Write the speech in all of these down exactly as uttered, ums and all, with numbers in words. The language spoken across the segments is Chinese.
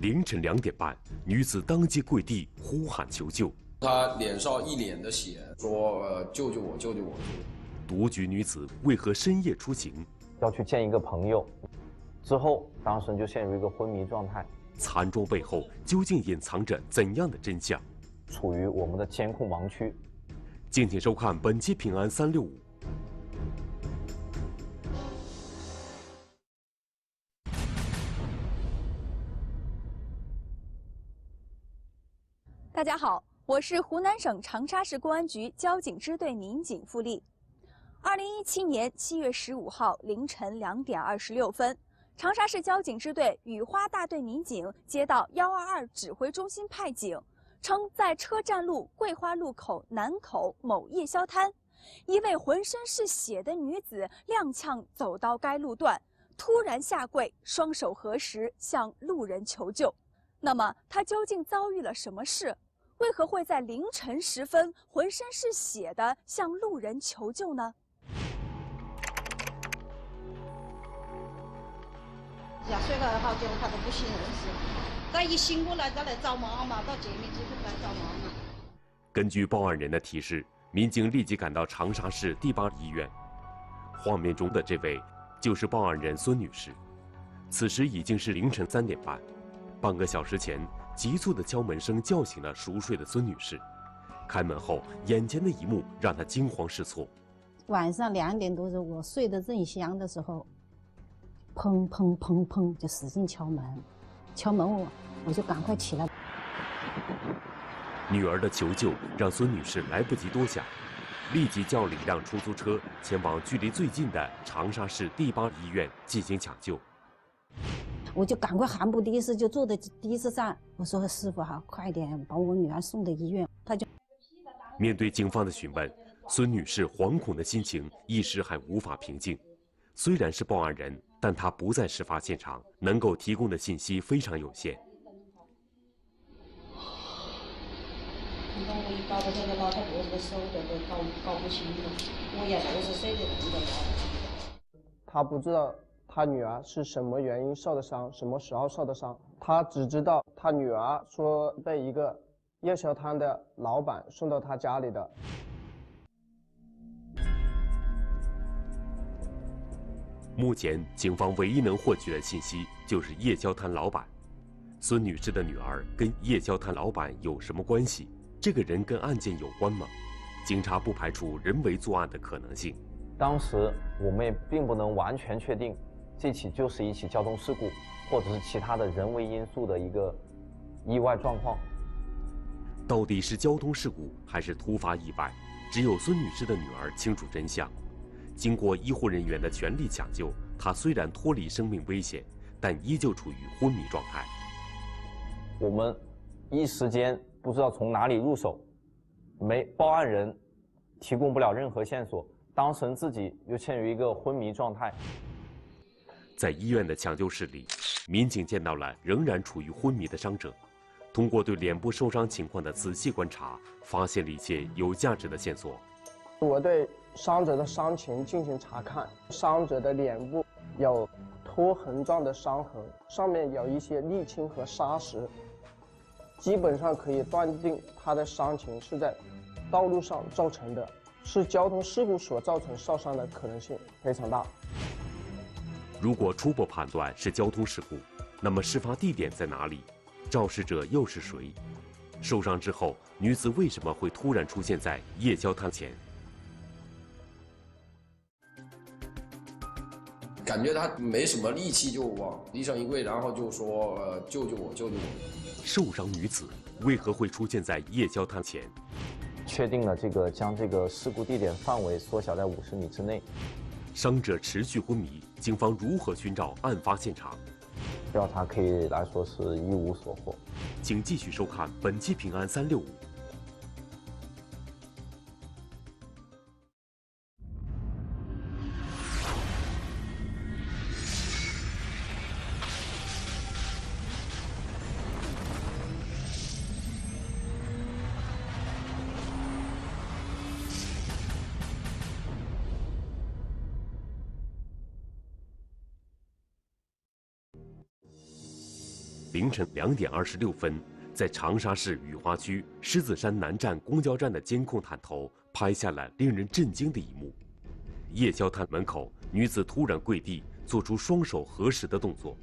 凌晨两点半，女子当街跪地呼喊求救。 她脸上一脸的血，说：“呃，救救我，救救我！” 独居女子为何深夜出行？ 要去见一个朋友，之后当事人就陷入一个昏迷状态。 惨状背后究竟隐藏着怎样的真相？ 处于我们的监控盲区。 敬请收看本期《平安三六五》。 大家好，我是湖南省长沙市公安局交警支队民警付丽。二零一七年七月十五号凌晨两点二十六分，长沙市交警支队雨花大队民警接到一二二指挥中心派警，称在车站路桂花路口南口某夜宵摊，一位浑身是血的女子踉跄走到该路段，突然下跪，双手合十向路人求救。那么，她究竟遭遇了什么事？为何会在凌晨时分浑身是血的向路人求救呢？ 呀，睡了好久，他都不省人事。他一醒过来，他来找妈妈，到界面机构来找妈妈。 根据报案人的提示，民警立即赶到长沙市第八医院。画面中的这位就是报案人孙女士。此时已经是凌晨三点半，半个小时前。急促的敲门声叫醒了熟睡的孙女士。开门后，眼前的一幕让她惊慌失措。 晚上两点多钟，我睡得正香的时候，砰砰砰砰就使劲敲门，敲门我我就赶快起来。 女儿的求救让孙女士来不及多想，立即叫了一辆出租车前往距离最近的长沙市第八医院进行抢救。 我就赶快喊部的士，就坐在的士上。我说：“师傅哈，快点把我女儿送到医院。”他就面对警方的询问，孙女士惶恐的心情一时还无法平静。虽然是报案人，但她不在事发现场，能够提供的信息非常有限。 你看我一搞到这个老太婆的手都都搞搞不清了，我也六十岁的人了。 他不知道。他女儿是什么原因受的伤，什么时候受的伤？他只知道他女儿说被一个夜宵摊的老板送到他家里的。 目前，警方唯一能获取的信息就是夜宵摊老板。孙女士的女儿跟夜宵摊老板有什么关系？这个人跟案件有关吗？警察不排除人为作案的可能性。 当时我们也并不能完全确定。这起就是一起交通事故，或者是其他的人为因素的一个意外状况。 到底是交通事故还是突发意外？只有孙女士的女儿清楚真相。经过医护人员的全力抢救，她虽然脱离生命危险，但依旧处于昏迷状态。 我们一时间不知道从哪里入手，没报案人提供不了任何线索，当事人自己又陷入一个昏迷状态。 在医院的抢救室里，民警见到了仍然处于昏迷的伤者。通过对脸部受伤情况的仔细观察，发现了一些有价值的线索。 我对伤者的伤情进行查看，伤者的脸部有拖痕状的伤痕，上面有一些沥青和砂石，基本上可以断定他的伤情是在道路上造成的，是交通事故所造成受伤的可能性非常大。 如果初步判断是交通事故，那么事发地点在哪里？肇事者又是谁？受伤之后，女子为什么会突然出现在夜宵摊前？ 感觉他没什么力气，就往地上一跪，然后就说：“呃，救救我，救救我！” 受伤女子为何会出现在夜宵摊前？ 确定了这个将这个事故地点范围缩小在五十米之内。 伤者持续昏迷，警方如何寻找案发现场？ 调查可以来说是一无所获。 请继续收看本期《平安三六五》。 凌晨两点二十六分，在长沙市雨花区狮子山南站公交站的监控探头拍下了令人震惊的一幕：夜宵摊门口，女子突然跪地，做出双手合十的动作。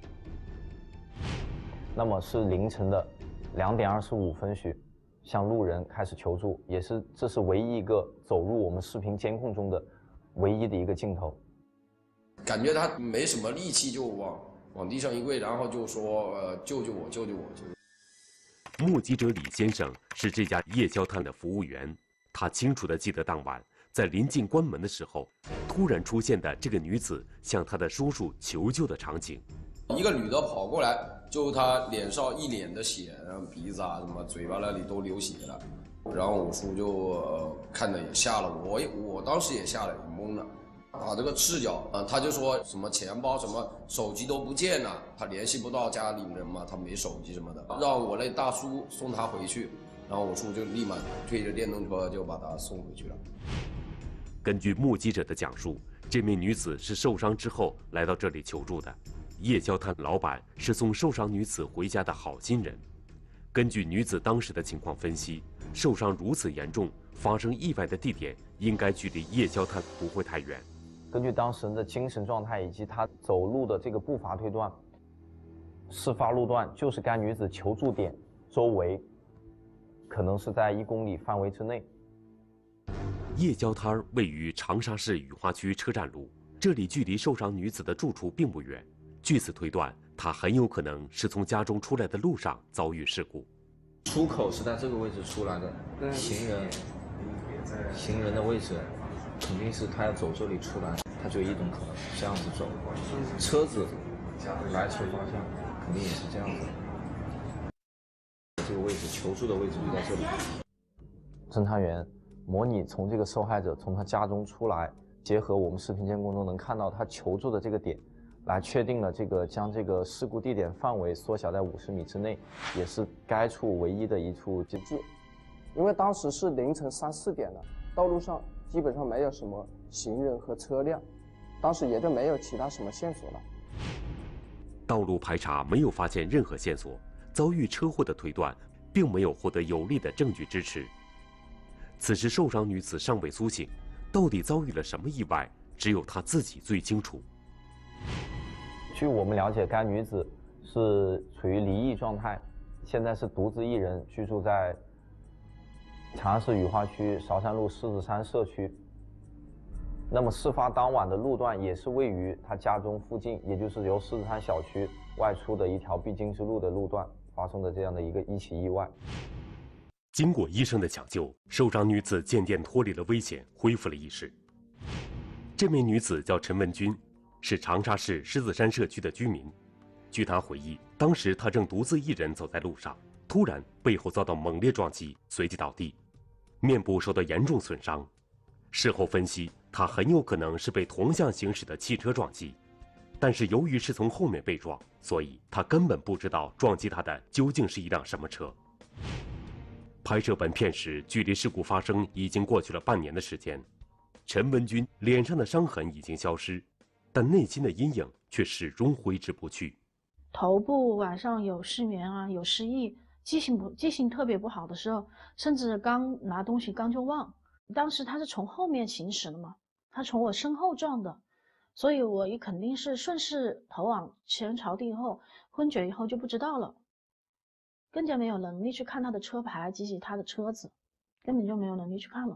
那么是凌晨的两点二十五分许，向路人开始求助，也是这是唯一一个走入我们视频监控中的唯一的一个镜头。 感觉他没什么力气，就往往地上一跪，然后就说：“呃，救救我，救救我！”救。 目击者李先生是这家夜宵摊的服务员，他清楚地记得当晚在临近关门的时候，突然出现的这个女子向他的叔叔求救的场景。 一个女的跑过来，就她脸上一脸的血，然后鼻子啊什么嘴巴那里都流血了。然后我叔就、呃、看着也吓了我，我我当时也吓了，也懵了。把这个赤脚啊、呃，他就说什么钱包、什么手机都不见了，他联系不到家里人嘛，他没手机什么的，让我那大叔送他回去。然后我叔就立马推着电动车就把他送回去了。 根据目击者的讲述，这名女子是受伤之后来到这里求助的。夜宵摊老板是送受伤女子回家的好心人。根据女子当时的情况分析，受伤如此严重，发生意外的地点应该距离夜宵摊不会太远。 根据当事人的精神状态以及她走路的这个步伐推断，事发路段就是该女子求助点周围，可能是在一公里范围之内。 夜宵摊位于长沙市雨花区车站路，这里距离受伤女子的住处并不远。据此推断，她很有可能是从家中出来的路上遭遇事故。 出口是在这个位置出来的，行人行人的位置肯定是他要走这里出来，他就一种可能这样子走。车子来车方向肯定也是这样子。这个位置求助的位置就在这里。 侦查员模拟从这个受害者从他家中出来，结合我们视频监控中能看到他求助的这个点，来确定了这个将这个事故地点范围缩小在五十米之内，也是该处唯一的一处迹。 因为当时是凌晨三四点了，道路上基本上没有什么行人和车辆，当时也就没有其他什么线索了。 道路排查没有发现任何线索，遭遇车祸的推断并没有获得有力的证据支持。此时受伤女子尚未苏醒，到底遭遇了什么意外，只有她自己最清楚。 据我们了解，该女子是处于离异状态，现在是独自一人居住在长沙市雨花区韶山路狮子山社区。那么事发当晚的路段也是位于她家中附近，也就是由狮子山小区外出的一条必经之路的路段发生的这样的一个一起意外。 经过医生的抢救，受伤女子渐渐脱离了危险，恢复了意识。这名女子叫陈文君，是长沙市狮子山社区的居民。据她回忆，当时她正独自一人走在路上，突然背后遭到猛烈撞击，随即倒地，面部受到严重损伤。事后分析，她很有可能是被同向行驶的汽车撞击，但是由于是从后面被撞，所以她根本不知道撞击她的究竟是一辆什么车。拍摄本片时，距离事故发生已经过去了半年的时间。陈文军脸上的伤痕已经消失，但内心的阴影却始终挥之不去。 头部晚上有失眠啊，有失忆，记性不记性特别不好的时候，甚至刚拿东西刚就忘。当时他是从后面行驶的嘛，他从我身后撞的，所以我也肯定是顺势头往前朝地以后，昏厥以后就不知道了。更加没有能力去看他的车牌及其他的车子，根本就没有能力去看了。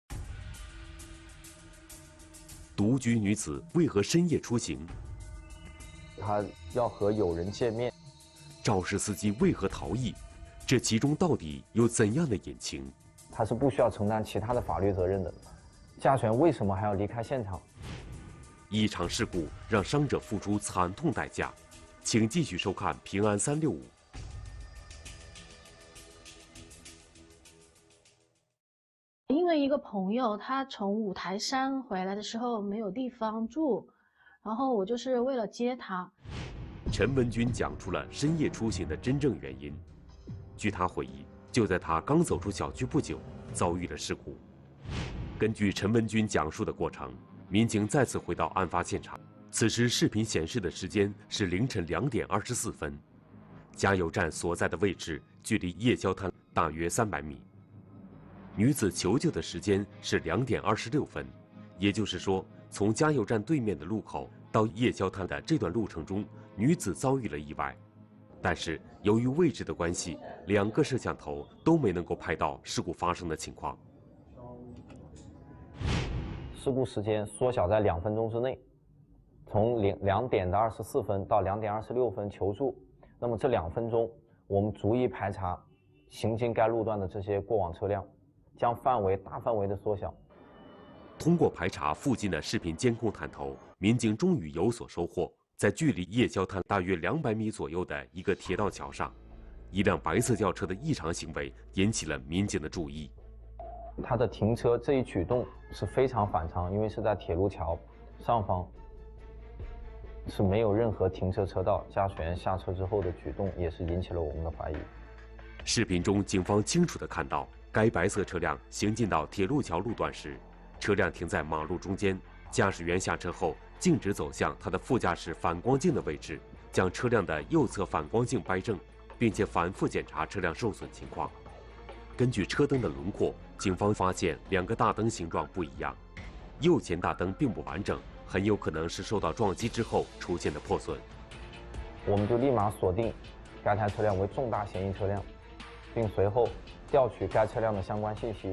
独居女子为何深夜出行？ 她要和友人见面。 肇事司机为何逃逸？这其中到底有怎样的隐情？ 她是不需要承担其他的法律责任的，驾驶员为什么还要离开现场？ 一场事故让伤者付出惨痛代价，请继续收看《平安三六五》。 因为一个朋友，他从五台山回来的时候没有地方住，然后我就是为了接他。 陈文军讲出了深夜出行的真正原因。据他回忆，就在他刚走出小区不久，遭遇了事故。根据陈文军讲述的过程，民警再次回到案发现场。此时视频显示的时间是凌晨两点二十四分。 加油站所在的位置距离夜宵摊大约三百米。女子求救的时间是两点二十六分，也就是说，从加油站对面的路口到夜宵摊的这段路程中，女子遭遇了意外。但是由于位置的关系，两个摄像头都没能够拍到事故发生的情况。 事故时间缩小在两分钟之内，从两两点的二十四分到两点二十六分求助。那么这两分钟，我们逐一排查行经该路段的这些过往车辆，将范围大范围的缩小。 通过排查附近的视频监控探头，民警终于有所收获。在距离夜宵摊大约两百米左右的一个铁道桥上，一辆白色轿车的异常行为引起了民警的注意。 他的停车这一举动是非常反常，因为是在铁路桥上方，是没有任何停车车道，驾驶员下车之后的举动也是引起了我们的怀疑。 视频中，警方清楚地看到，该白色车辆行进到铁路桥路段时，车辆停在马路中间，驾驶员下车后径直走向他的副驾驶反光镜的位置，将车辆的右侧反光镜掰正，并且反复检查车辆受损情况。根据车灯的轮廓，警方发现两个大灯形状不一样，右前大灯并不完整，很有可能是受到撞击之后出现的破损。 我们就立马锁定该台车辆为重大嫌疑车辆，并随后调取该车辆的相关信息。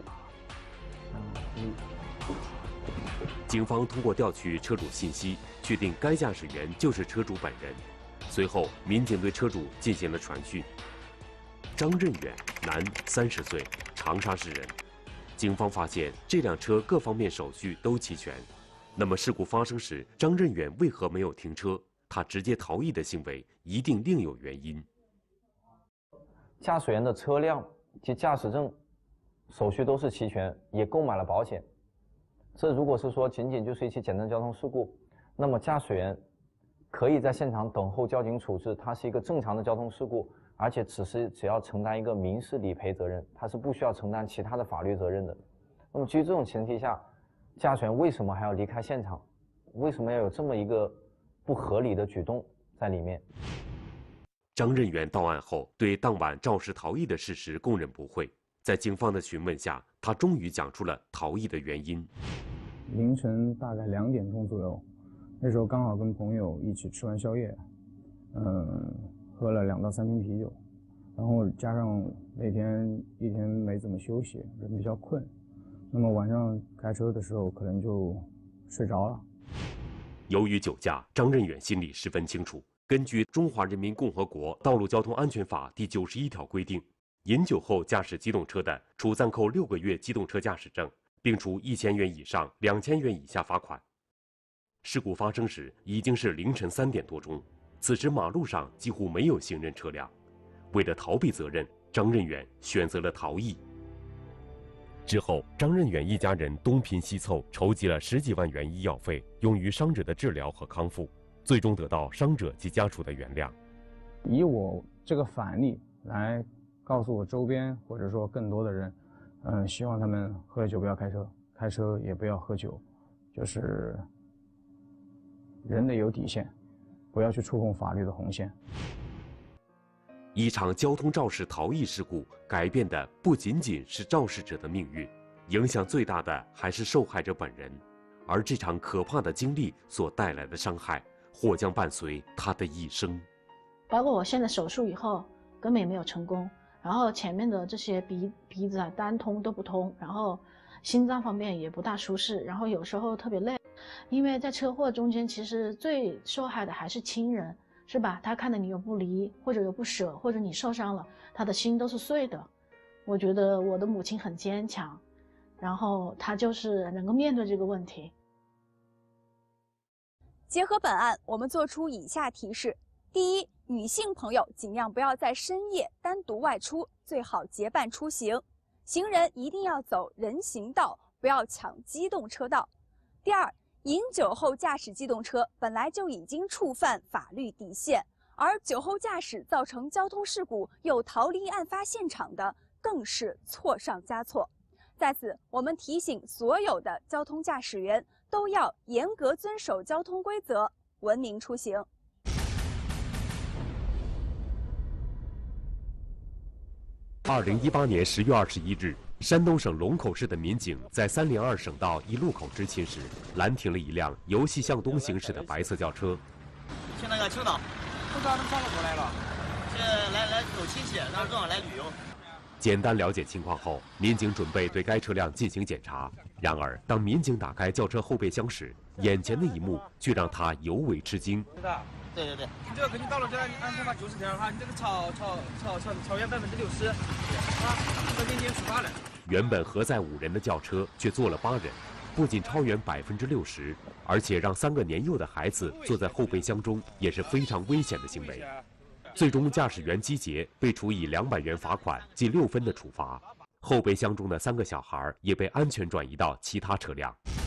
警方通过调取车主信息，确定该驾驶员就是车主本人。随后，民警对车主进行了传讯。张任远，男，三十岁，长沙市人。警方发现这辆车各方面手续都齐全。那么事故发生时，张任远为何没有停车？他直接逃逸的行为一定另有原因。 驾驶员的车辆及驾驶证手续都是齐全，也购买了保险。这如果是说仅仅就是一起简单交通事故，那么驾驶员可以在现场等候交警处置，它是一个正常的交通事故，而且只是只要承担一个民事理赔责任，它是不需要承担其他的法律责任的。那么基于这种前提下，驾驶员为什么还要离开现场？为什么要有这么一个不合理的举动在里面？ 张任远到案后，对当晚肇事逃逸的事实供认不讳。在警方的询问下，他终于讲出了逃逸的原因。 凌晨大概两点钟左右，那时候刚好跟朋友一起吃完宵夜，嗯，喝了两到三瓶啤酒，然后加上那天一天没怎么休息，人比较困，那么晚上开车的时候可能就睡着了。 由于酒驾，张任远心里十分清楚。根据《中华人民共和国道路交通安全法》第九十一条规定，饮酒后驾驶机动车的，处暂扣六个月机动车驾驶证，并处一千元以上两千元以下罚款。事故发生时已经是凌晨三点多钟，此时马路上几乎没有行人车辆。为了逃避责任，张任远选择了逃逸。之后，张任远一家人东拼西凑，筹集了十几万元医药费，用于伤者的治疗和康复，最终得到伤者及家属的原谅。 以我这个反例来告诉我周边或者说更多的人，嗯，希望他们喝了酒不要开车，开车也不要喝酒，就是人得有底线，不要去触碰法律的红线。 一场交通肇事逃逸事故改变的不仅仅是肇事者的命运，影响最大的还是受害者本人，而这场可怕的经历所带来的伤害，或将伴随他的一生。 包括我现在手术以后根本也没有成功，然后前面的这些鼻鼻子啊单通都不通，然后心脏方面也不大舒适，然后有时候特别累，因为在车祸中间其实最受害的还是亲人，是吧？他看到你有不离，或者有不舍，或者你受伤了，他的心都是碎的。我觉得我的母亲很坚强，然后她就是能够面对这个问题。 结合本案，我们做出以下提示：第一，女性朋友尽量不要在深夜单独外出，最好结伴出行。行人一定要走人行道，不要抢机动车道。第二，饮酒后驾驶机动车本来就已经触犯法律底线，而酒后驾驶造成交通事故又逃离案发现场的，更是错上加错。在此，我们提醒所有的交通驾驶员都要严格遵守交通规则，文明出行。 二零一八年十月二十一日，山东省龙口市的民警在三零二省道一路口执勤时，拦停了一辆由西向东行驶的白色轿车。 去那个青岛，不知道他们上哪过来了，是来来走亲戚，然后正好来旅游。 简单了解情况后，民警准备对该车辆进行检查。然而，当民警打开轿车后备箱时，眼前的一幕却让他尤为吃惊。 对对对， 你这个肯定到了这安全码九十条的话，你这个超超超超超越百分之六十，啊，那明天出发了。 原本核载五人的轿车却坐了八人，不仅超员百分之六十，而且让三个年幼的孩子坐在后备箱中，也是非常危险的行为。最终，驾驶员姬杰被处以两百元罚款记六分的处罚，后备箱中的三个小孩也被安全转移到其他车辆。